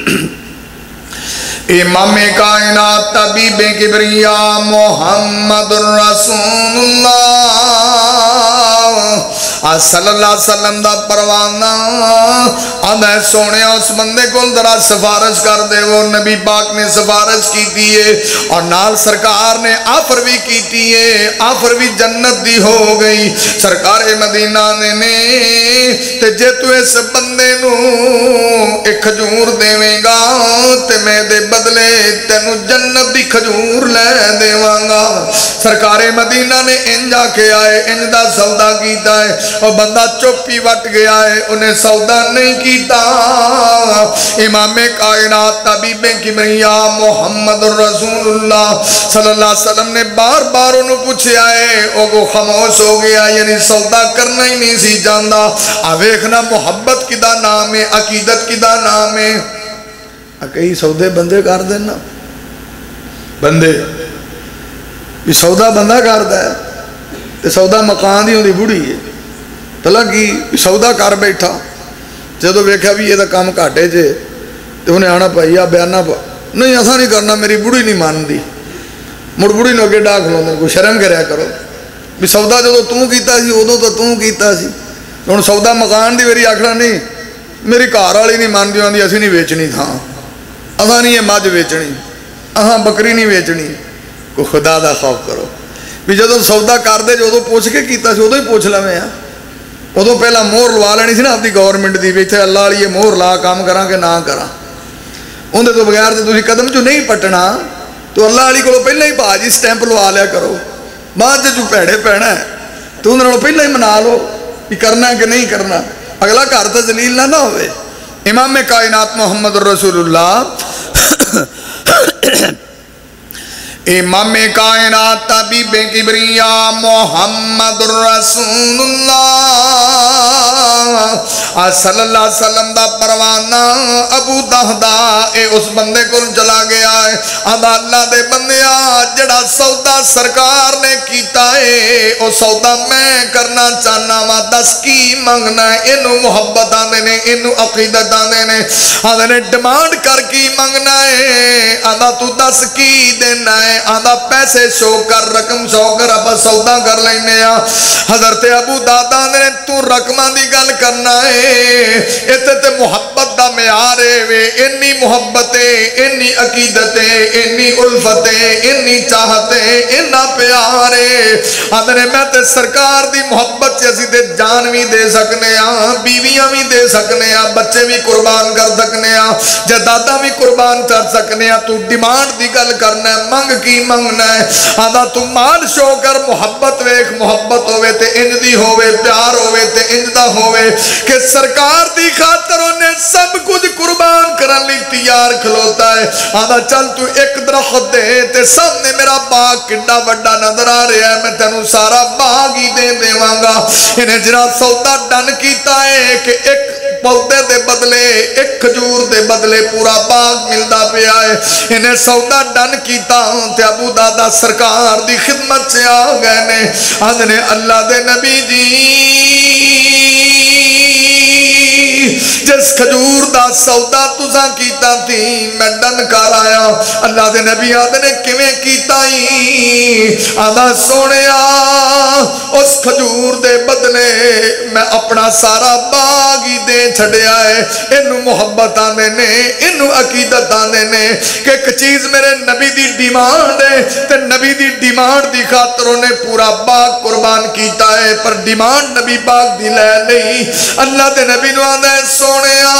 امام کائنات طبیب کبریا محمد الرسول اللہ صلی اللہ علیہ وسلم دا پروانہ آدھا ہے سونے اس بندے کو ذرا سفارش کر دے. وہ نبی پاک نے سفارش کی دیئے اور نال سرکار نے آفر بھی کی دیئے. آفر بھی جنت دی ہو گئی. سرکار مدینہ نے نے تے جے تو اس بندے نو ایک کھجور دیویں گا تے میں دے بدلے تینو جنت دی کھجور لے دیواں گا. سرکار مدینہ نے انجا کے آئے انج دا سودا کیتا ہے اور بندہ چوپی وٹ گیا ہے انہیں سودا نہیں کیتا. امام کائنات طبیب کبریا محمد رسول اللہ صلی اللہ علیہ وسلم نے بار بار انہوں پوچھے آئے اور وہ خاموش ہو گیا یعنی سودا کرنا ہی نہیں سی جاندہ. آویکھنا محبت کی دا نام ہے عقیدت کی دا نام ہے. کئی سودے بندے کر دینا بندے بھی سودا بندہ کرتا ہے تے سودا مکان دی ہوندی بڑی ہے تلا کی سودا کر بیٹھا جدو ویکھیا بھی یہ دا کام گھاٹے جے تے انہیں آنا پائی آ بیانا پا نہیں ایسا نہیں کرنا میری بڑی نہیں مان دی. مڑ بڑی نو اگے ڈاک لو کوئی شرم کریا کرو بھی سودا جدو توں کیتا سی ادو تو توں کیتا سی ہن سودا مکان دی میری آکھنا نہیں میری گھر والی نہیں مان دی آندی اسی نہیں ویچنی تھا اساں نہیں یہ مجھ ویچنی اساں بکری نہیں ویچنی. کو خدا دا خوف کرو بھی جدو سودا کر دے جو پوچھ کے کیتا سی ادو ہی پوچھ لویں ہاں. ادو پہلا مہر لوا لینی سی نا اپنی گورنمنٹ دی بھی اتنے اللہ والی یہ مہر لا کام کراں کہ نہ کراں. اندر تو بغیر تو تسی قدم چو نہیں پٹنا تو اللہ والی کو پہلے ہی پا جی سٹیمپ لوا لیا کرو. بعد جو پیڑے پینا ہے تو انہوں پہلے ہی منا لو کہ کرنا کہ نہیں کرنا. اگلا گھر تو ذلیل نہ نہ ہوئے. امام کائنات محمد رسول اللہ امام کائنات طبیب کبریا محمد رسول اللہ صلی اللہ علیہ وسلم دا پروانہ ابو دہدا اے اس بندے کو چلا گیا ہے. آدھا اللہ دے بندیا جڑا سودا سرکار نے کیتا ہے او سودا میں کرنا چاہنا وا دس کی منگنا ہے. انو محبت آندے نے انو عقیدت آندے نے. آدھا نے ڈیمانڈ کر کی منگنا ہے. آدھا تو دس کی دینا ہے. آدھا پیسے شو کر رقم شو کر اب سودا کر لینے آ. حضرت ابو دادا نے تو رقمہ دی گل کرنا ہے اتے تے محبت دا معیارے وے. انی محبتیں انی عقیدتیں انی الفتیں انی چاہتیں انا پیارے. آدھنے میں تے سرکار دی محبت سے اسی تے جان بھی دے سکنے ہاں بیویاں بھی دے سکنے ہاں بچے بھی قربان کر سکنے ہاں جدادہ بھی قربان کر سکنے ہاں. تو ڈیمانڈ دی گل کرنا ہے منگ کی منگنا ہے. آدھا تو مال شو کر محبت ویک محبت ہوئے تے انج دی ہوئے پیار ہوئے تے انج دا ہوئے کہ سرکار دی خاطر انہیں سب کچھ قربان کرن لی تیار کھلوتا ہے. آدھا چل تو ایک درخت دے تے سامنے میرا باغ کنڈا وڈا نظر آ رہا ہے میں تینوں سارا باغ ہی دے دیواں گا. انہیں جنا سودا ڈن کیتا ہے کہ ایک پودے دے بدلے ایک کھجور دے بدلے پورا باغ ملدا پیا ہے. انہیں سودا ڈن کیتا تے ابو دادا سرکار دی خدمت سے آ گئے نے. آدھنے اللہ دے نبی جی جس کھجور دا سودا تسا کیتا تھی میں ڈن کر آیا. اللہ دے نبی آدھنے کیویں کیتا ہی. آدھا سونے آ اس کھجور دے بدلے میں اپنا سارا باغ ہی دے چھڑیا ہے. انہوں محبت آنے نے انہوں عقیدت آنے نے کہ ایک چیز میرے نبی دی ڈیمانڈ ہے تے نبی دی ڈیمانڈ دی خاطروں نے پورا باغ قربان کیتا ہے پر ڈیمانڈ نبی باغ دی لے نہیں. اللہ دے نبی نو آدھے سونے آ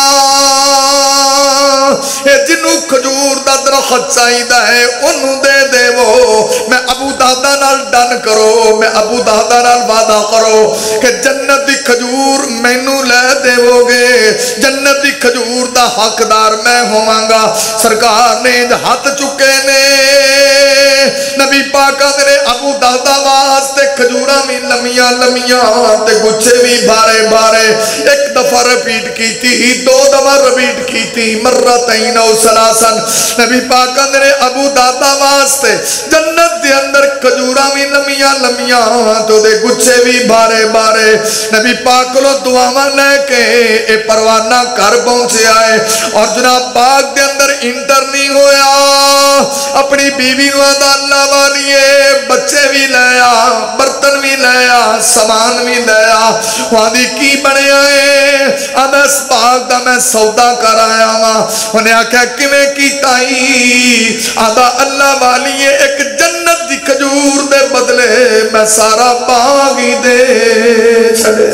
جنوں کھجور دا درخت چاہیدہ ہے انہوں دے دے وہ. میں ابو دادا نال ڈن کرو میں ابو دادا نال وعدہ کرو کہ جنت دی کھجور مینوں لے دے وہ گے جنت دی کھجور دا حقدار میں ہواں گا. سرکار نے ہاتھ چکے نے نبی پاکا نے ابو دادا واسطے کھجوراں بھی لمیاں لمیاں تے گچھے بھی بھارے بھارے. ایک دفعہ رپیٹ کی تھی دو دفعہ رپیٹ کی تھی مرتین او سلاسن. نبی پاکا نے ابو دادا واسطے جنت دے اندر کھجوراں بھی لمیاں لمیاں تو دے گچھے بھی بھارے بھارے. نبی پاک لو دعاواں لے کے اے پروانہ گھر پہنچے آئے اور جناب باغ دے اندر انٹر نہیں ہویا. اپنی بیوی نو آدھا اللہ والیے بچے بھی لیا برتن بھی لیا سامان بھی لیا وہاں کی بنیا ہے آدھا اس باغ دا میں سودا کر آیا ہاں انہیں آکھا کیویں کیتا ہی آدھا اللہ والی ایک جنت دی کھجور دے بدلے میں سارا باغ ہی دے چھڑے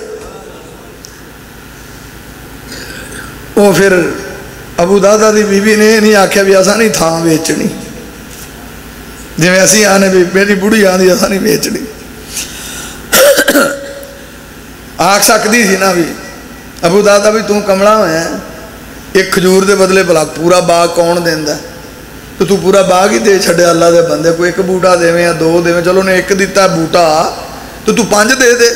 وہ پھر ابو دادا دی بی بی نے نہیں آکھیا بھی ایسا نہیں تھا بیچنی جی میں اسی آنے بھی میری بڑی آنے ایسا نہیں بیچنی آکھ سکتی تھی نا بھی ابو دادا بھی تم کمڑا ہویا ہے ایک کھجور دے بدلے بلا پورا باغ کون دیندہ تو تو پورا باغ ہی دے چھڑے اللہ دے بندے کو ایک بوٹا دے میں یا دو دے میں چلو نے ایک دیتا ہے بوٹا تو تو پانچ دے دے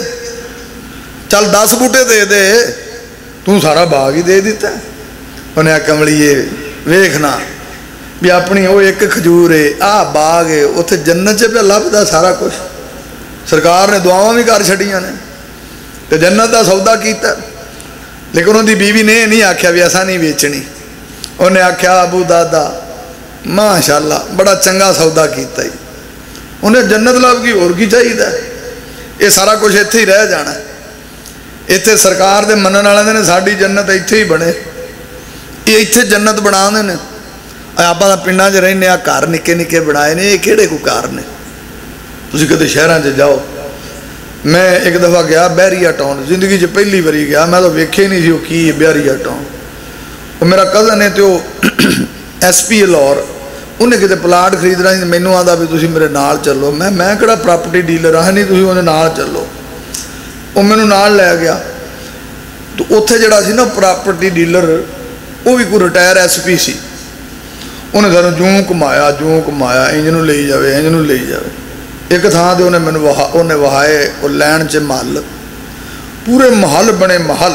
چل دس بوٹے دے دے تو سارا باغ ہی دے دیتا ہے انہیں کمڑیے ویکھنا بھی اپنی وہ ایک کھجور ہے آ باغ ہے اتھے جنت سے پہ لبدا سارا کچھ سرکار نے دعاواں بھی کر چھڑیاں نے تو جنت دا سودا کیتا لیکن انہوں دی بیوی نے نہیں آکھیا بھی ایسا نہیں بیچنی انہیں آکھیا ابو دادا ماشاءاللہ بڑا چنگا سودا کیتا ہی انہیں جنت لب کی اور کی چاہیے دا یہ سارا کچھ اتھے ہی رہ جانا ہے اتھے سرکار دے منن والے نے ساڈی جنت اتھے ہی بنے یہ اتھے جنت بنا دے نے آپ پنڈاں چ رہنے آ گھر نکے نکے بنائے نے یہ کہڑے کو گھر نے تسی کدے شہراں چ جاؤ میں ایک دفعہ گیا بحریہ ٹاؤن زندگی چ پہلی باری گیا میں تو ویکھے ہی نہیں سی وہ کی بحریہ ٹاؤن وہ میرا کزن ہے تو ایس پی لاہور انہیں کتے پلاٹ خرید رہا سی مینوں آندا بھی تسی میرے نال چلو میں میں کہڑا پراپرٹی ڈیلر ہاں نہیں تسی انہیں نال چلو وہ مینوں نال لے گیا تو اتھے جڑا سی نا پراپرٹی ڈیلر وہ بھی کوئی ریٹائر ایس پی سی انہیں سارا جوں کمایا جوں کمایا انجنوں لے جاوے انجنوں لے جاوے ایک تھان دے انہیں میں وہا انہیں وہائے وہ لین چے محل پورے محل بنے محل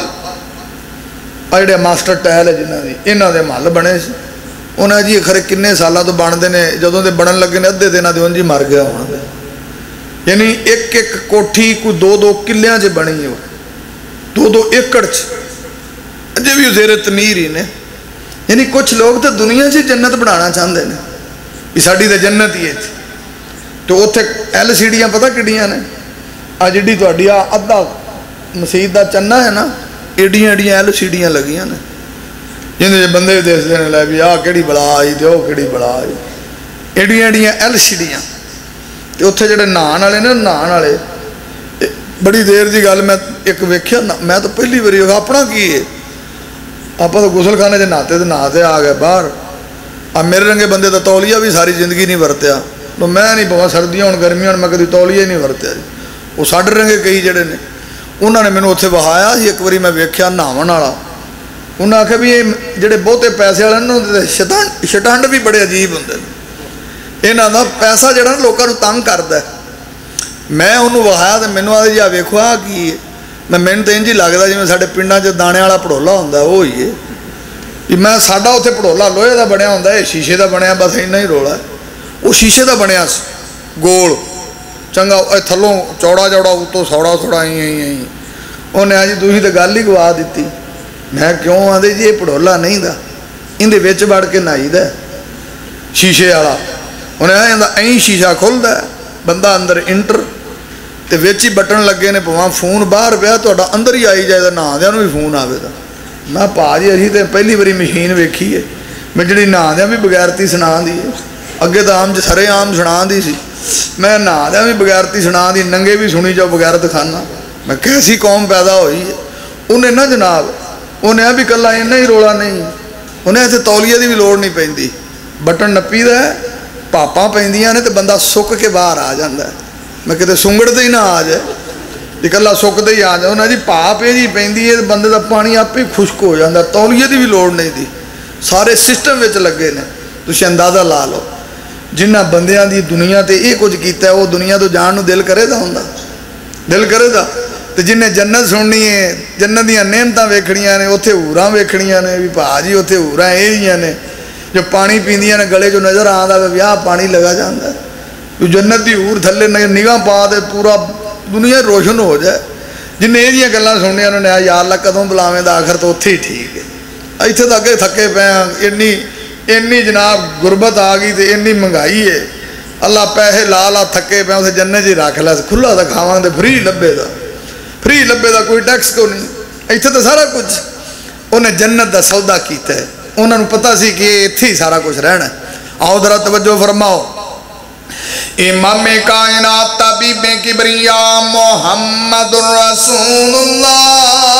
آئیڈے ماسٹر ٹائل ہے جنہاں دی انہاں دے محل بنے سی انہیں جی خرے کنے سالہ تو بان دے نے جدوں دے بڑھن لگے نے ادھے دینا دے ان جی مر گیا ہونا دے یعنی ایک ایک کوٹھی کوئی دو دو کلیاں چے بنی ہو دو دو ایکڑ چ جی بھی زیر تمیر ہی نے یعنی کچھ لوگ تو دنیا سے جنت بنانا چاہتے ہیں یہ ساڑی تو جنت ہی ہے تو اتنے ایل سی ڈیاں پتہ کڈیاں نے آ جی تھوڑی آ ادھا مسجد دا چنا ہے نا ایڈیاں ایڈیاں ایل سی ڈیاں لگیاں نے جن بندے بھی دیکھتے ہیں لے بھی آ کہڑی بلا آئی تو وہ کہڑی بلا آئی ایڈیاں ایڈیاں ایل سی ڈیاں تو اتنے جڑے نہان والے نے نہان والے بڑی دیر کی گل میں ایک ویکھیا میں تو پہلی باری اپنا کی ہے آپ تو غسل خانے سے نہاتے تو نہاتے آ گئے باہر اب میرے رنگے بندے تو تولیہ بھی ساری زندگی نہیں ورتیا تو میں نہیں پوا سردیاں ہوں گرمیاں میں کدی تولیہ ہی نہیں ورتیا جی وہ ساڈے رنگے کئی جڑے نے انہوں نے مینوں اتنے وہایا ایک باری میں ویکھیا نہاون والا انہیں آخیا بھی یہ جڑے بہتے پیسے والے شتانڈ شٹانڈ بھی بڑے عجیب ہوں یہاں کا پیسہ جڑا نا لوگوں کو تنگ کرتا ہے میں انہوں وہایا تو مینوں آدھے جی آ ویکھو آ کی میں مینوں تو انج ہی لگتا جی میں ساڈے پنڈاں چ دانے والا پڑولا ہوندا وہ ہی ہے کہ میں ساڈا اتنے پڑولا لوہے کا بنیا ہوندا ہے شیشے کا بنیا بس اینا ہی رولا ہے وہ شیشے کا بنیا گول چنگا تھلوں چوڑا چوڑا اتوں سوڑا سوڑا ایں ایں ایں انہیں آ جی تھی تو گل ہی گوا دیتی میں کیوں آدھے جی یہ پڑولا نہیں دا اندے وچ وڑ کے نہائی دا شیشے والا انہیں آ این شیشہ کھلدا ہے بندہ اندر انٹر تے وچ ہی بٹن لگے نے پواں فون باہر پیا تہاڈا اندر ہی آئی جائے نہاندیاں نوں بھی فون آوے دا میں پا جی اسی تے پہلی باری مشین ویکھی ہے میں جڑی نہاندیاں بھی بغیرتی سنا دی ہے اگے تو عام سرے عام سنا دی سی میں نہاندیاں بھی بغیرتی سنا دی ننگے بھی سنی جاؤ بغیرت کھانا میں کیسی قوم پیدا ہوئی ہے انہیں نہ جناب انہیں بھی کلا اینا ہی رولا نہیں انہیں اتنے تولیے کی بھی لوڑ نہیں پیندی بٹن نپی دا ہے پاپاں پیندیاں نے تو بندہ سک کے باہر آ جاندہ ہے میں کہتے سنگڑتے ہی نہ آ جائے جی کلا سکتے ہی آ جائے انہیں جی پاپ یہ جی پیندی ہے بندے دا پانی آپ ہی خشک ہو جاندہ تولیے کی بھی لوڑ نہیں دی سارے سسٹم وچ لگے نے تسی اندازہ لا لو جنہ بندیاں دی دنیا تے یہ کچھ کیتا ہے وہ دنیا تو جان نو دل کرے دا ہوندا دل کرے دا تو جنہیں جنت سننی ہے جنت دیاں نعمتاں ویکھنیاں نے اتھے ہوراں ویکھنیاں نے بھی پا جی اتھے ہوراں یہ نے جو پانی پیندیاں نے گلے جو نظر آندا ہے بیاہ پانی لگا جاندا ہے جو جنت دی ہور تھلے نگاہ پا دے پورا دنیا روشن ہو جائے جنہیں یہ گلاں سننیاں انہوں نے یا اللہ کدوں بلاویں دا آخر تو اتھے ہی ٹھیک ہے اتھے تو اگے تھکے پے ہیں انی انی جناب غربت آ گئی تے انی مہنگائی ہے اللہ پیسے لا لا تھکے پہ اسے جنت جی رکھ لیا کھلا دا کھاواں دے فری لبے دا فری لبے دا کوئی ٹیکس کو نہیں ایتھے تو سارا کچھ انہیں جنت دا سودا کیتا ہے انہوں نے پتہ سی کہ ایتھے ہی سارا کچھ رہنا ہے آؤ ذرا توجہ فرماؤ امام کائنات طبیب کبریا محمد رسول اللہ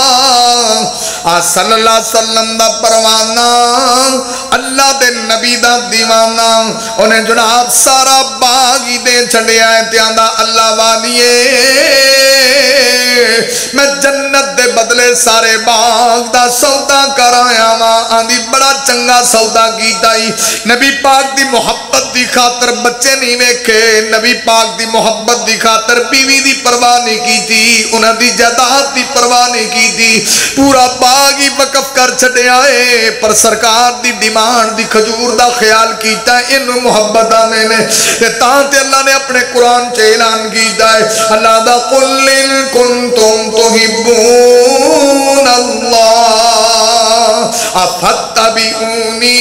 صلی اللہ علیہ وسلم دا پروانہ اللہ دے نبی دا دیوانہ انہیں جناب سارا باغی دے چھڑیا ہے تیان دا اللہ والیے میں جنت دے بدلے سارے باغ دا سودا کرایا ماں آندھی بڑا چنگا سودا کیتا ہی نبی پاک دی محبت دی خاطر بچے نہیں ویکھے نبی پاک دی محبت دی خاطر بیوی دی پرواہ نہیں کی تھی انہاں دی جائیداد دی پرواہ نہیں کی تھی پورا باغ ہی وقف کر چھڑے آئے پر سرکار دی ڈیمانڈ دی کھجور دا خیال کیتا ہے انہوں محبت آنے نے تے تاں تے اللہ نے اپنے قرآن چے اعلان کیتا ہے اللہ دا قل ان کنتم تحبون اللہ فتبعونی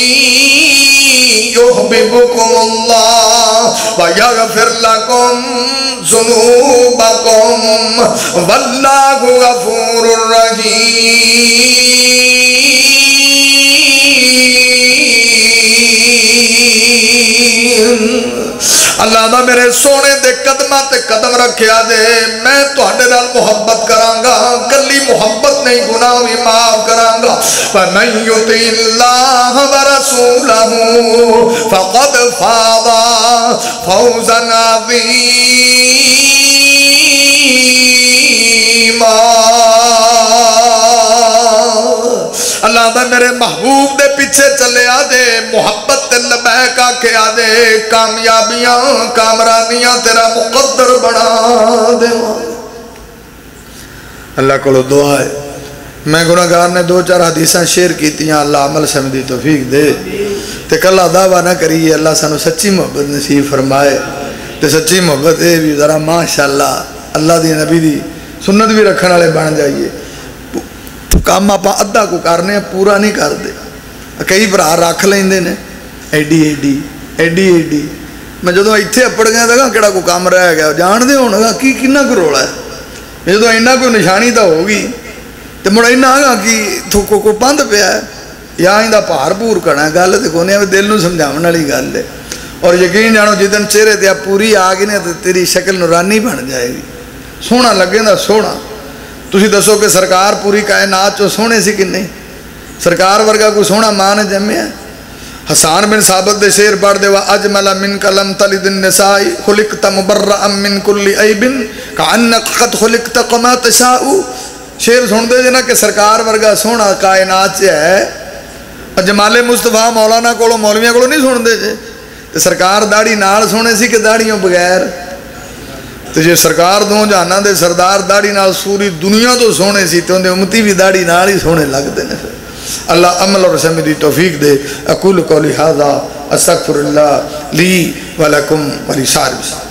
يحببكم الله ويغفر لكم ذنوبكم والله غفور رحيم اللہ دا میرے سونے دے قدمہ تے قدم رکھیا دے میں تہاڈے نال محبت کراں گا کلی محبت نہیں گناہ بھی معاف کراں گا فمن یطع اللہ ورسولہ فقد فاز فوزا عظیما اللہ دا میرے محبوب دے پیچھے چلے آدے محبت تے لبیک آکے آدے کامیابیاں کامرانیاں تیرا مقدر بنا دے اللہ کو دعا ہے میں گناہگار نے دو چار حدیثاں شیئر کیتی ہیں اللہ عمل سمجھی توفیق دے تے کل دعویٰ نہ کریے اللہ سانو سچی محبت نصیب فرمائے تے سچی محبت اے بھی ذرا ماشاءاللہ اللہ دی نبی دی سنت بھی رکھنے والے بن جائیے کام آپ ادھا کو کرنے پورا نہیں کر دے کئی برا رکھ لیندے نے ایڈی ایڈی ایڈی ایڈی میں جدو ایتھے اپڑ گیا تھا کہڑا کو کام رہ گیا جان دے ہونا گا کی کنا کو رولا ہے جدو اینا کوئی نشانی تو ہوگی تو مڑا اینا آگا کہ تھوکو کو پاند پیا ہے یا ایندہ پہار پور کرنا ہے گل تے کونے دل نو سمجھاون والی گل ہے اور یقین جانو جدن چہرے تے پوری آ گئی نے تے تیری شکل نورانی بن جائے گی سونا لگے دا سونا تسی دسو کہ سرکار پوری کائنات چو سونے سی کہ نہیں سرکار ورگا کو سونا ماں نے جمع ہے حسان بن ثابت دے شیر پڑھ دے وَأَجْمَلَ مِنْكَ لَمْ تَلِدِ النِّسَاءِ خُلِقْتَ مُبَرَّأً مِّن كُلِّ عَيْبٍ كَأَنَّكَ قَدْ خُلِقْتَ كَمَا تَشَاءُ شیر سن دے جنا کہ سرکار ورگا سونا کائنات سے ہے جمال مصطفیٰ مولانا کولو مولویاں کولو نہیں سن دے جے سرکار داڑھی نال سونے سی کہ داڑھیوں بغیر تو جے سرکار دوں جانا دے سردار داڑھی نال سوری دنیا تو سونے سی تو اندے امتی بھی داڑھی نال ہی سونے لگ دے اللہ عمل اور سمجھ دی توفیق دے اقول قولی ھذا استغفر اللہ لی ولکم ولسائر